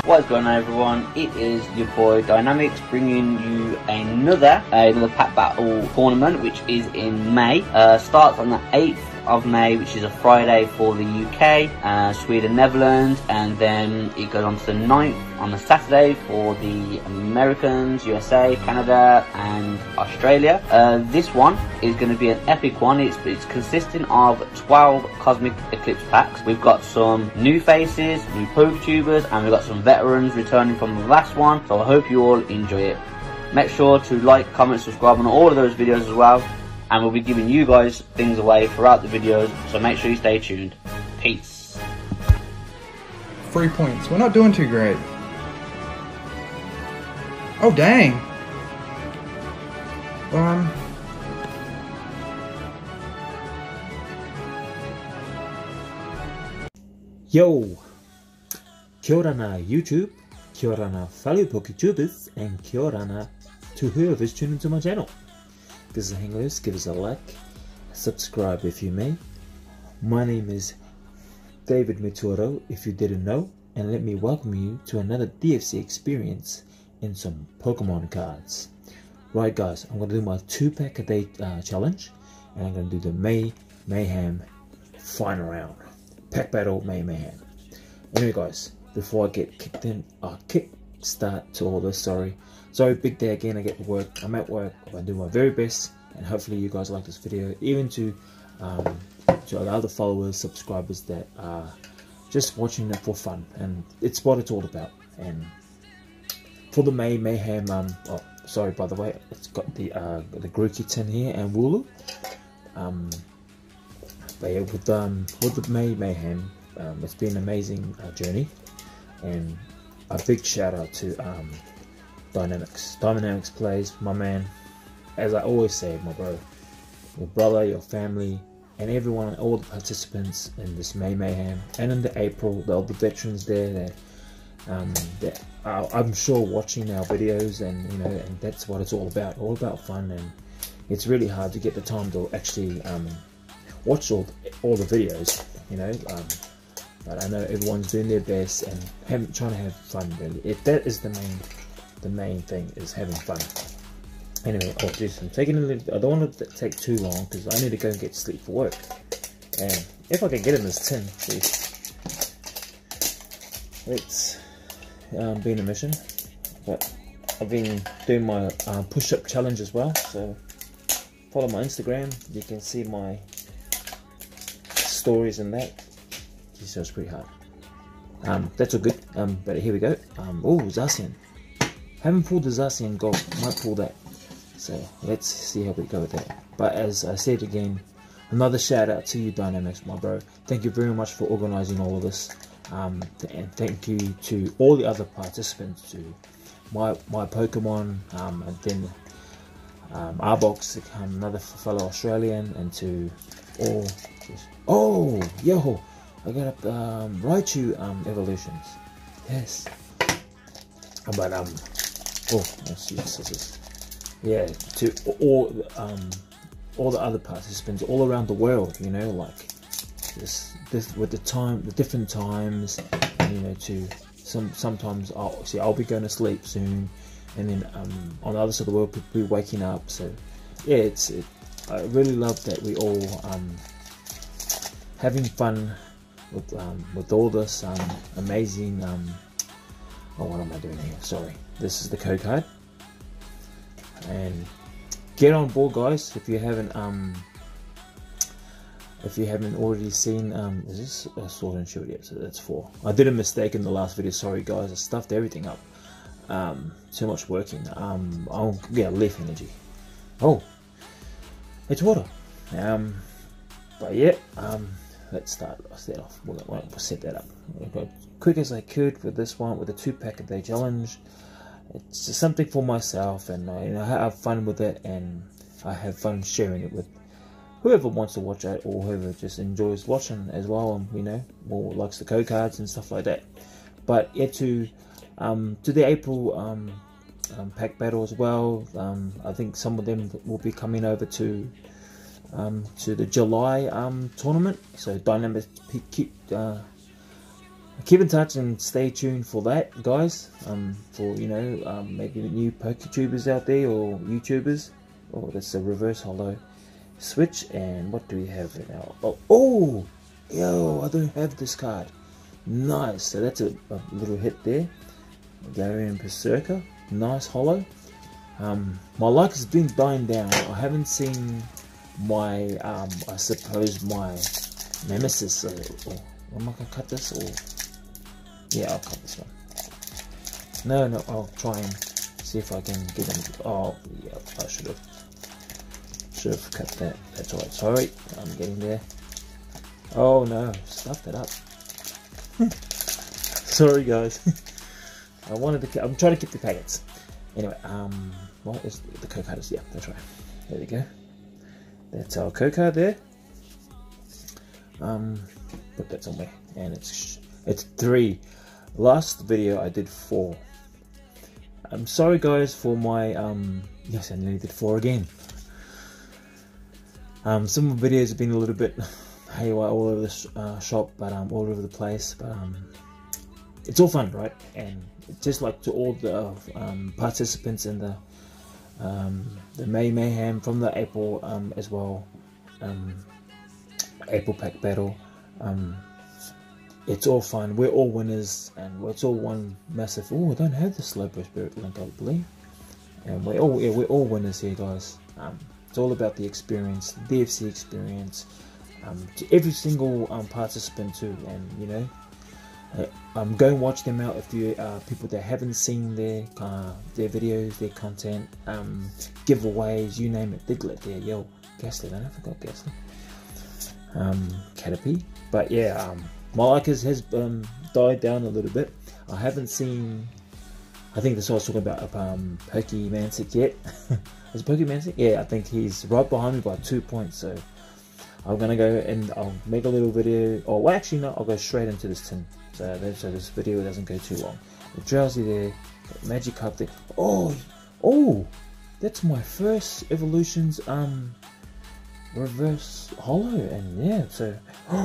What's going on, everyone? It is your boy Dynamics bringing you another pack battle tournament, which is in May. Starts on the 8th of May, which is a Friday for the UK, Sweden, Netherlands, and then it goes on to the 9th on a Saturday for the Americans, USA, Canada, and Australia. This one is going to be an epic one. It's consisting of 12 Cosmic Eclipse packs. We've got some new faces, new PokeTubers, and we've got some veterans returning from the last one. So I hope you all enjoy it. Make sure to like, comment, subscribe on all of those videos as well. And we'll be giving you guys things away throughout the videos, so make sure you stay tuned. Peace. 3 points. We're not doing too great. Oh, dang. Yo! Kia ora na YouTube, kia ora na fellow PokeTubers, and kia ora na to whoever's tuned into my channel. This is Hanglos, give us a like, subscribe if you may. My name is David Mituro, if you didn't know, and let me welcome you to another DFC experience in some Pokemon cards. Right guys, I'm going to do my 2-pack a day challenge, and I'm going to do the May Mayhem final round. Pack battle May Mayhem. Anyway guys, before I get kicked in, kick start to all this, sorry big day again. I get to work, I'm at work, I do my very best, and hopefully you guys like this video, even to the other followers, subscribers that are just watching it for fun, and it's what it's all about. And for the May Mayhem, oh sorry, by the way, it's got the Grookey tin here and Wooloo. But yeah, with the May Mayhem, it's been an amazing journey, and a big shout out to Dynamics. Dynamics plays, my man. As I always say, my bro, your brother, your family, and everyone, all the participants in this May Mayhem, and in the April, all the veterans there that I'm sure watching our videos, and you know, and that's what it's all about fun. And it's really hard to get the time to actually watch all the videos, you know. But I know everyone's doing their best and trying to have fun. Really, that is the main thing, is having fun. Anyway, oh geez, I'm taking a little. I don't want to take too long because I need to go and get sleep for work. And if I can get in this tin, please. It's been a mission, but I've been doing my push-up challenge as well. So follow my Instagram. You can see my stories and that. Geez, that was pretty hard. That's all good. But here we go. Oh, Zacian. Haven't pulled the Zacian Gold. Might pull that. So let's see how we go with that. But as I said again, another shout out to you, Dynamics, my bro. Thank you very much for organizing all of this. And thank you to all the other participants, to my Pokemon, and then Arbox, another fellow Australian, and to all. Oh, yo, I got up Raichu evolutions. Yes. But oh, let's use scissors. Yeah, to all the other participants all around the world, you know, like this with the different times, you know, to sometimes I'll be going to sleep soon, and then on the other side of the world people be waking up. So yeah, I really love that we all having fun with all this amazing oh, what am I doing here? Sorry, this is the code card. And get on board, guys, if you haven't already seen. Is this a Sword and Shield? Yeah, so that's 4. I did a mistake in the last video, sorry guys, I stuffed everything up. Too much working. I'll get leaf energy. Oh, it's water. But yeah, let's start off. We'll set that up. We'll go quick as I could with this one, with a 2-pack a day challenge. It's just something for myself, and you know, I have fun with it, and I have fun sharing it with whoever wants to watch it, or whoever just enjoys watching as well, and you know, more likes the code cards and stuff like that. But yeah, to the April pack battle as well. I think some of them will be coming over to the July tournament. So Dynamics keep keep in touch and stay tuned for that, guys. For maybe new PokeTubers out there or YouTubers. Oh, that's a reverse holo switch. And what do we have now? Oh, yo, I don't have this card. Nice. So that's a little hit there. Galarian Berserker. Nice holo. My luck has been dying down. I haven't seen my I suppose my nemesis. Or am I gonna cut this? Or yeah, I'll cut this one. No, I'll try and see if I can get him. Oh yeah, I should have cut that. That's alright. Sorry, I'm getting there. Oh no, stuffed it up. Sorry guys. I'm trying to keep the packets. Anyway, what is the code card? Yeah, that's right. There we go. That's our code card there. Put that somewhere, and it's 3. Last video I did 4. I'm sorry guys for my yes, I nearly did 4 again. Some of the videos have been a little bit haywire all over the shop, but all over the place. But it's all fun, right? And just like to all the participants in the May Mayhem from the April as well, April pack battle. It's all fun. We're all winners, and it's all one massive. Oh, I don't have the Slowbro Spirit link, I believe. And we're all winners here, guys. It's all about the experience, the DFC experience. To every single participant too, and go and watch them out if you people that haven't seen their videos, their content, giveaways, you name it. Diglett there, yo, Gaslit, I forgot Gaslit. Caterpie, but yeah, my like has died down a little bit. I haven't seen. I think that's what I was talking about. Pokemantic yet? Is it Pokemantic? Yeah, I think he's right behind me by 2 points. So I'm gonna go and I'll make a little video. Or well, actually, no, I'll go straight into this tin. So this video doesn't go too long. The Drowsy there, Magikarp there. Oh, that's my first Evolutions reverse holo, and yeah, so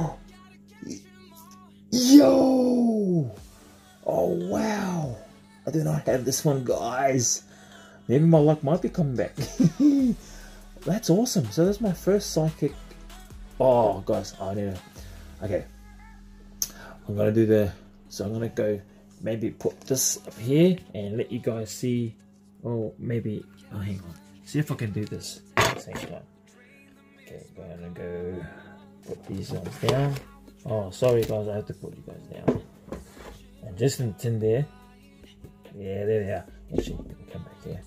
yo, oh wow, I do not have this one, guys. Maybe my luck might be coming back. That's awesome. So that's my first psychic. Oh guys, I need to. Okay, I'm gonna do so I'm gonna go maybe put this up here and let you guys see. Oh, maybe, hang on, see if I can do this at the same time. Okay, gonna go put these ones down. Oh, sorry guys, I have to put you guys down. And just in the tin there. Yeah, there they are. Actually, come back here.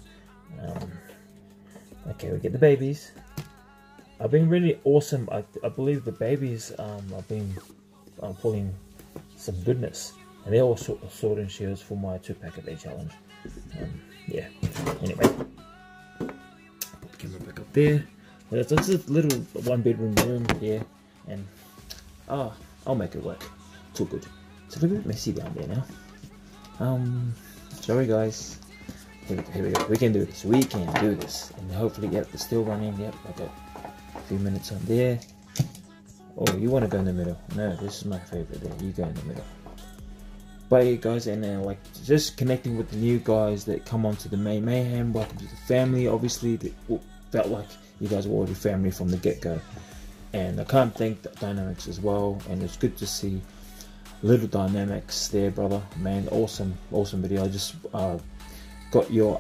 Okay, we get the babies. I've been really awesome. I believe the babies I've been pulling some goodness. And they're all sword and shields for my 2-pack a day challenge. Yeah, anyway. Put the camera back up there. It's just a little 1-bedroom room here, and I'll make it work. It's all good. It's a little bit messy down there now. Sorry guys. Here we go. We can do this. We can do this. And hopefully, yep, it's still running. Yep, I got a few minutes on there. Oh, you want to go in the middle? No, this is my favorite. There, you go in the middle. But yeah, guys, and then like just connecting with the new guys that come onto the May Mayhem. Welcome to the family. Obviously, felt like you guys were already family from the get-go, and I can't thank the Dynamics as well. And it's good to see little Dynamics there, brother. Man, awesome video. I just got your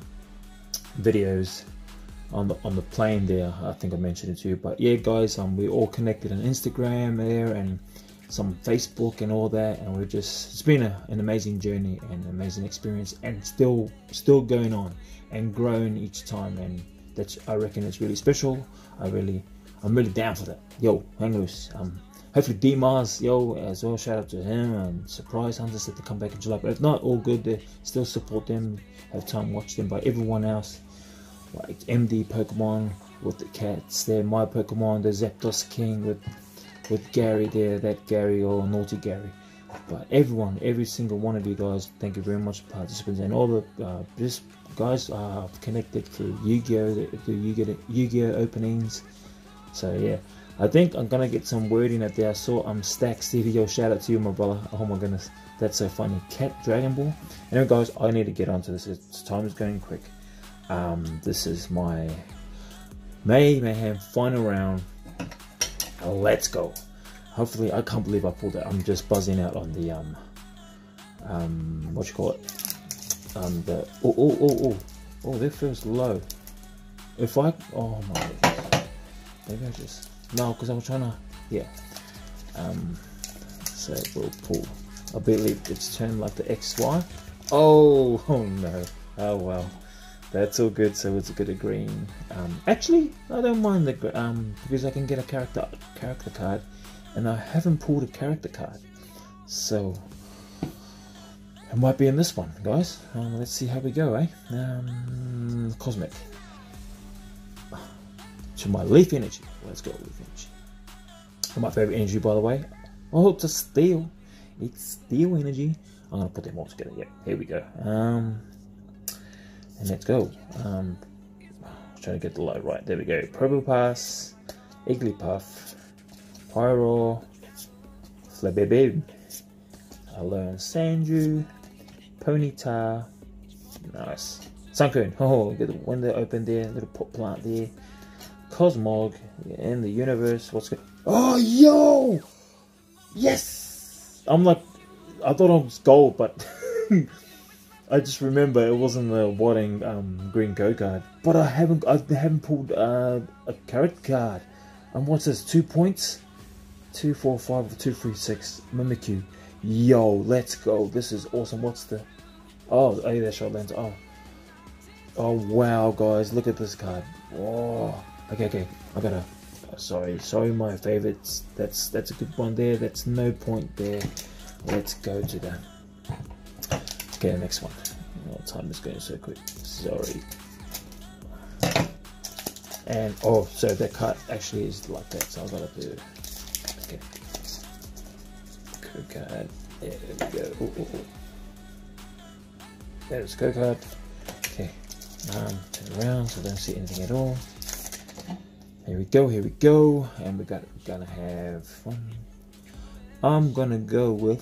videos on the plane there. I think I mentioned it to you. But yeah, guys, we're all connected on Instagram there and some Facebook and all that, and it's been an amazing journey and an amazing experience, and still going on and growing each time, and I reckon it's really special. I'm really down for that. Yo, hang loose. Hopefully D-Mars, yo, as well, shout out to him, and Surprise Hunters said to come back in July, but if not, all good. They still support them, have time watch them. But everyone else, like MD Pokemon with the cats there, My Pokemon, the Zapdos King with Gary there, that Gary or Naughty Gary. But everyone, every single one of you guys, thank you very much, participants, and all the just guys are connected through Yu-Gi-Oh, the Yu-Gi-Oh openings. So yeah, I think I'm gonna get some wording out there. I saw Stack Stevie, yo, shout out to you, my brother. Oh my goodness, that's so funny. Cat Dragon Ball. Anyway, guys, I need to get onto this. Time is going quick. This is my Mayhem final round. Let's go. Hopefully, I can't believe I pulled that. I'm just buzzing out on the what you call it? That feels low. If I, oh my goodness. Maybe I just, no, because I was trying to, yeah. So we'll pull. I believe it's turned like the XY. Oh no. Oh well. That's all good. So it's a good green. Actually, I don't mind the because I can get a character card, and I haven't pulled a character card, so it might be in this one, guys. Let's see how we go, eh? Cosmic. To my Leaf Energy. Let's go, Leaf Energy. My favorite energy, by the way. Oh, it's a Steel. It's Steel Energy. I'm gonna put them all together. Yep, here we go. And let's go. Trying to get the light right. There we go. Probopass, Igglybuff, Pyro, Flabébé, Alolan Sandrew, Ponyta. Nice. Sunkern. Oh, get the window open there. Little pot plant there. Cosmog in the universe. What's good? Oh, yo! Yes! I'm like, I thought it was gold, but I just remember it wasn't the Watting green go card. But I haven't pulled a character card. And what's this? 2 points? 2, 4, 5, 2, 3, 6. Mimikyu. Yo, let's go. This is awesome. What's the? Oh, that's short lens. Oh wow, guys, look at this card. Oh. Okay, I gotta. Sorry, my favorites. That's a good one there. That's no point there. Let's go to that. Okay, next one. Oh, time is going so quick. Sorry. And oh, so that card actually is like that. So I gotta do. Okay. Code card. There we go. Ooh. There's code card. Okay. Turn around so I don't see anything at all. Here we go, and we're gonna have fun. I'm gonna go with,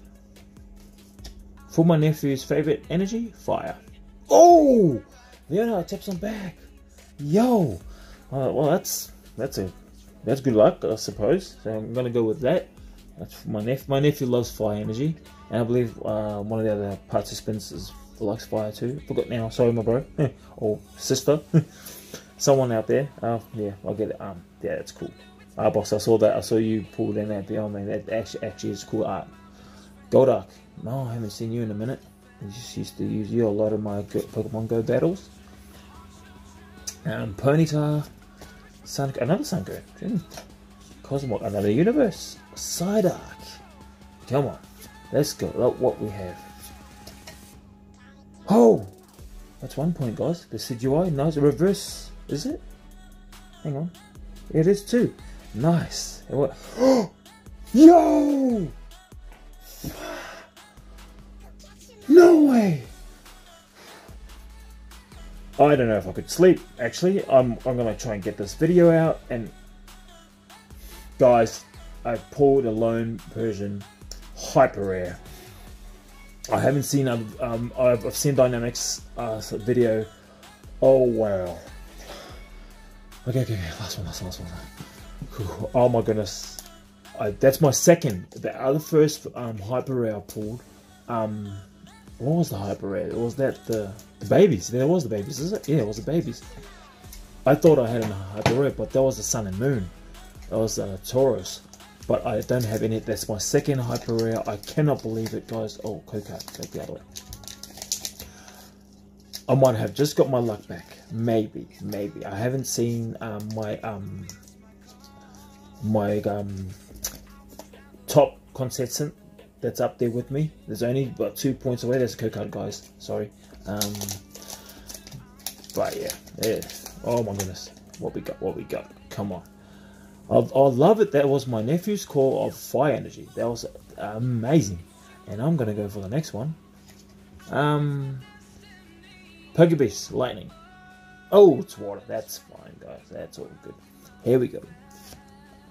for my nephew's favorite energy, fire. Oh, Leonard taps on back. Yo, well that's good luck, I suppose. So I'm gonna go with that. That's for my nephew. My nephew loves fire energy, and I believe one of the other participants likes fire too. Forgot now. Sorry, my bro or sister. Someone out there, yeah, I'll get it. Yeah, that's cool. Boss, I saw that. I saw you pulled in that beyond me. That actually is cool art. Golduck. No, I haven't seen you in a minute. I just used to use you a lot of my Pokemon Go battles. Ponyta, another Sunkern. Cosmog, another universe. Psyduck. Come on, let's go. Look what we have. Oh, that's 1 point, guys. The CGI, nice reverse. Is it? Hang on. It is too. Nice. Yo! No way! I don't know if I could sleep. Actually, I'm gonna try and get this video out. And guys, I pulled a lone Persian hyper rare. I haven't seen I've seen Dynamics video. Oh wow. Okay, last one. Whew. Oh my goodness, that's my second. The other first hyper rare I pulled. What was the hyper rare? Was that the babies? There was the babies, is it? Yeah, it was the babies. I thought I had a hyper rare, but that was the sun and moon. That was Taurus. But I don't have any. That's my second hyper rare. I cannot believe it, guys. Oh, Coca, take the other way. I might have just got my luck back. Maybe. I haven't seen my top contestant that's up there with me. There's only about 2 points away. There's a code card, guys. Sorry. But yeah. Oh my goodness. What we got? Come on. I love it. That was my nephew's call of fire energy. That was amazing. And I'm gonna go for the next one. Pokebeast lightning. Oh, it's water. That's fine, guys. That's all good. Here we go.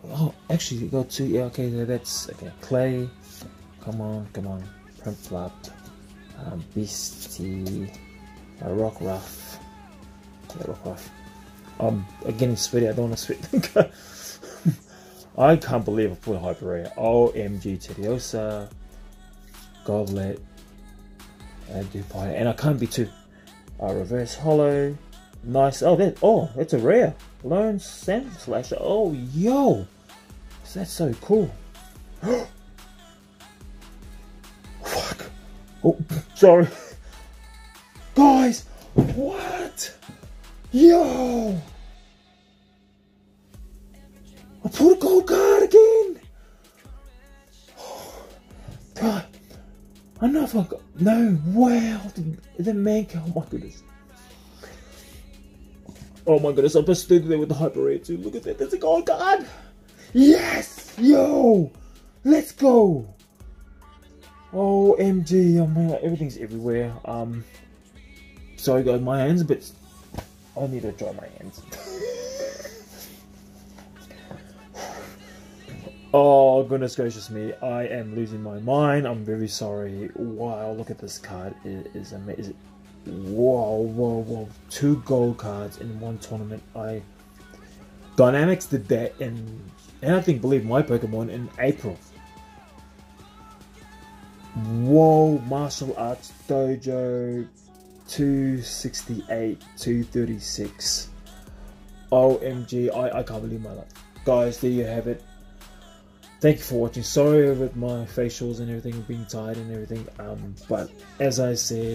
Oh, actually, got 2. Yeah, okay, that's okay. Clay, come on, Prinplup, Beastie, Rockruff. Yeah, Rockruff. Again, sweaty. I don't want to sweat. I can't believe I put a hyper rare. OMG, Tediosa, Goblet, Dupont, and I can't be too. Reverse Hollow, nice. Oh, that's a rare. Lone Sand Slasher. Oh, yo, that's so cool. Fuck. Oh, sorry, guys. What? Yo. I pulled a gold card again! God, I know if I got. No, wow! The man. Oh my goodness. Oh my goodness, I just stood there with the hyper rare too. Look at that, that's a gold card! Yes! Yo! Let's go! OMG, oh man, everything's everywhere. Sorry guys, my hands a bit. I need to dry my hands. Oh goodness gracious me, I am losing my mind. I'm very sorry. Wow, look at this card. It is amazing. Whoa. 2 gold cards in one tournament. Dynamics did that and I think believe my Pokemon in April. Whoa, Martial Arts Dojo 268, 236. OMG, I can't believe my luck. Guys, there you have it. Thank you for watching. Sorry with my facials and everything being tired and everything. But as I said,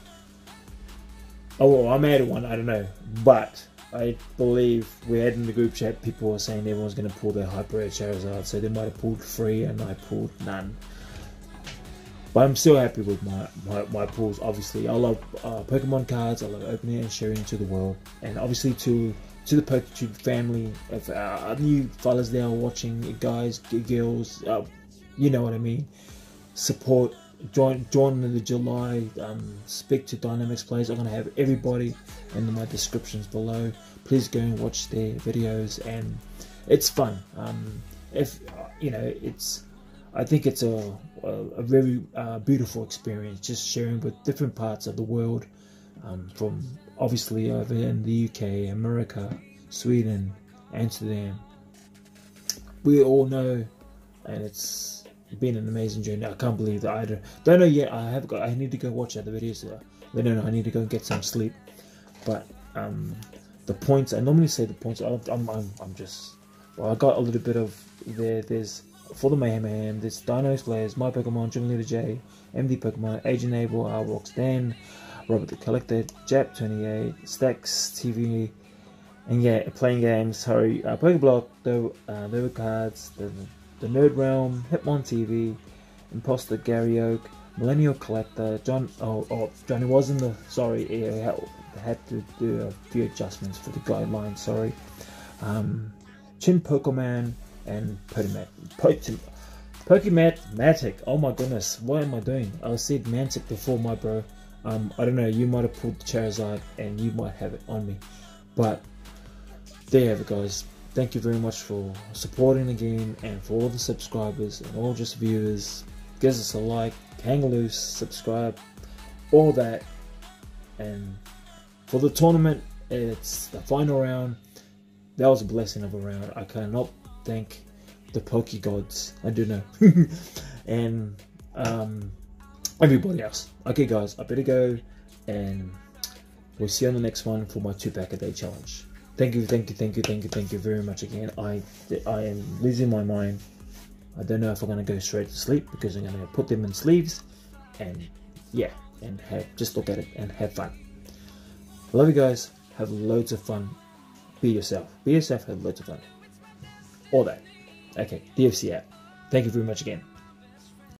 I'm out of one. I don't know, but I believe we had in the group chat people were saying everyone's going to pull their hyper rare Charizard, so they might have pulled 3 and I pulled none. But I'm still happy with my pulls. Obviously, I love Pokemon cards. I love opening and sharing to the world, and obviously to the PokeTube family, if new fellas there are watching, guys, girls, you know what I mean. Support, join in the July. Speak to Dynamics players. I'm gonna have everybody in my descriptions below. Please go and watch their videos, and it's fun. If you know, I think it's a very beautiful experience, just sharing with different parts of the world, from obviously over in the UK, America, Sweden, Amsterdam. We all know, and it's been an amazing journey. I can't believe that. I don't know yet. I need to go watch other videos. I need to go and get some sleep. But the points, I normally say the points. I'm just. Well, I got a little bit of there. There's for the Mayhem. There's Dino Players, My Pokemon, Jim Leader J, MD Pokemon, Agent Able, Rox Dan, Robert the Collector, Jap28, Stacks TV, and yeah, playing games. Sorry, Pokeblock, the cards, the Nerd Realm, Hitmon TV, Imposter Gary Oak, Millennial Collector, John. Johnny was in the. Sorry, yeah, had to do a few adjustments for the guidelines. Sorry, Chin Pokemon and Pokematic. Oh my goodness, what am I doing? I said Mantic before, my bro. I don't know, you might have pulled the Charizard and you might have it on me. But there you have it, guys. Thank you very much for supporting the game, and for all the subscribers and all just viewers. Give us a like, hang loose, subscribe, all that. And for the tournament, it's the final round. That was a blessing of a round. I cannot thank the Poke Gods. I do know. And everybody else. Okay guys, I better go, and we'll see you on the next one for my 2-pack a day challenge. Thank you very much again. I am losing my mind. I don't know if I'm gonna go straight to sleep, because I'm gonna put them in sleeves, and yeah, and just look at it and have fun. I love you guys. Have loads of fun. Be yourself. Have loads of fun. All that. Okay, DFC out. Thank you very much again.